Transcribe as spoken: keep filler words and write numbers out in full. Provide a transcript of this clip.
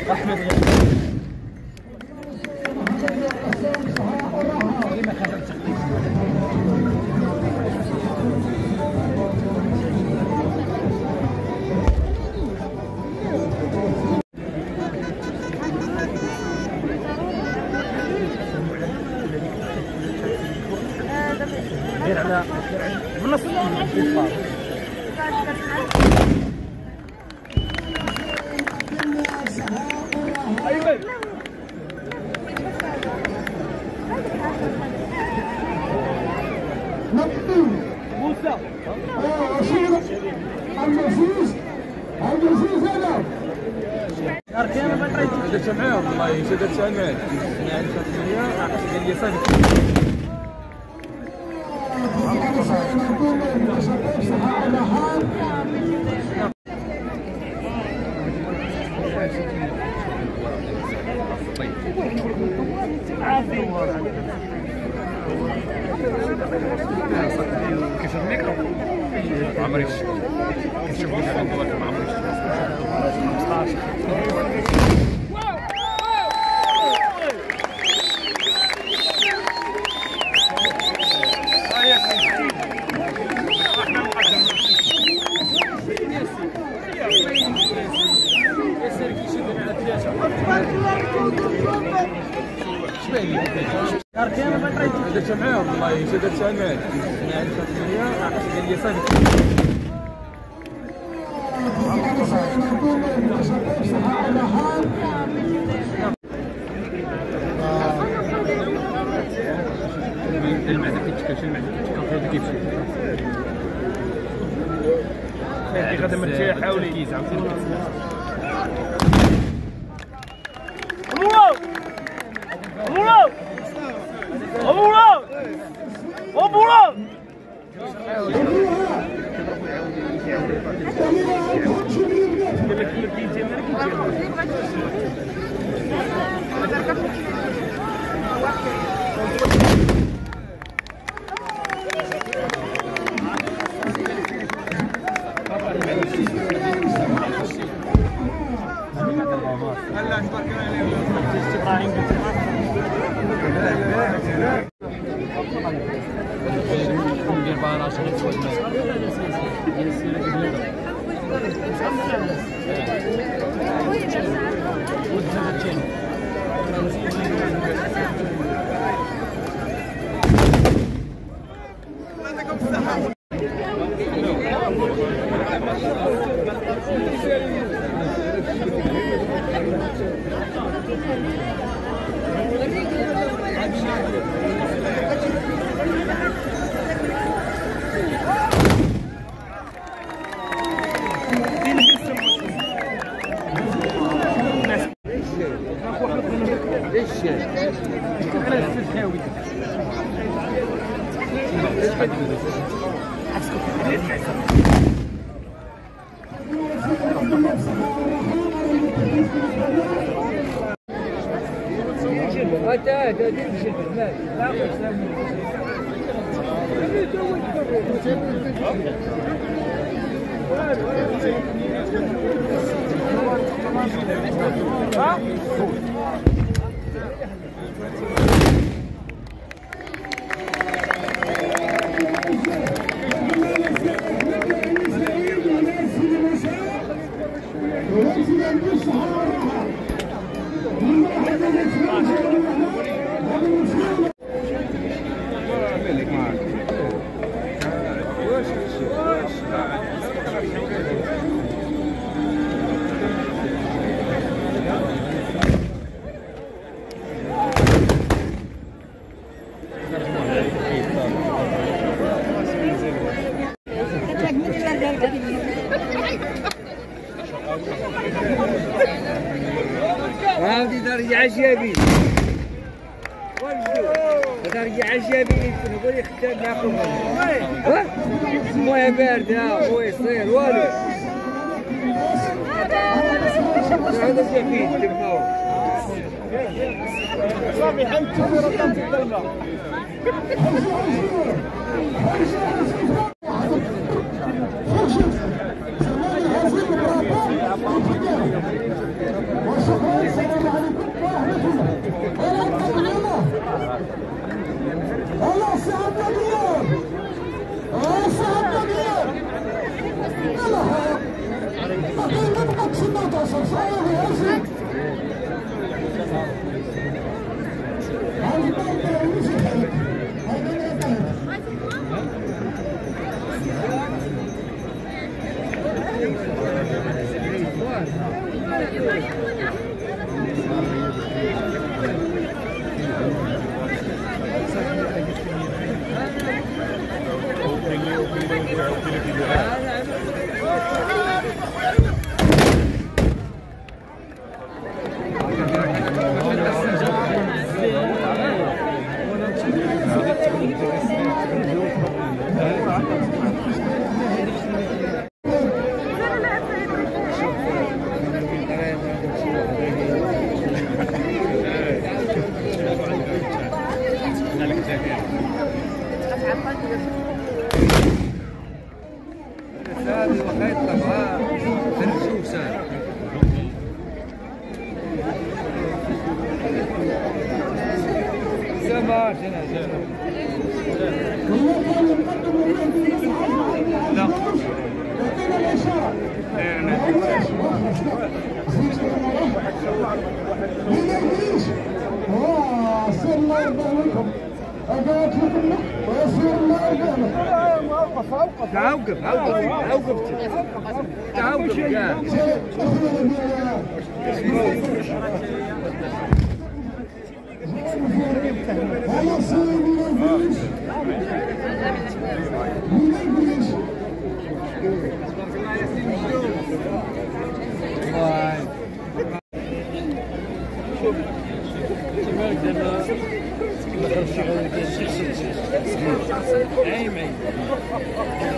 احمد غير على من نص ايوه موسى العزيز العزيز انا اركان ما تريد درت معاهم والله درت معاهم يعني شويه عقلت قال لي صافي كيف الميكرو ما عمريش كنشوف واحد الدوار ما عمريش خمسطاش اركان ما تريد درت معاهم والله درت معاهم يعني شويه عقلت قال لي صافي المعده كتشكل المعده كتشكل كيف هذه غدا مرتاحه حاولي كيس عاوتاني أبورا أبورا أبورا هذه درجة عجابي درجة عجابي نقول يختار ناكل ها مويه باردة مويه صير والو هذا جميل تبناو صافي حمد رقم في الظلمة وشكرا تعوقف عوقف تعوقف كاع عيم عيم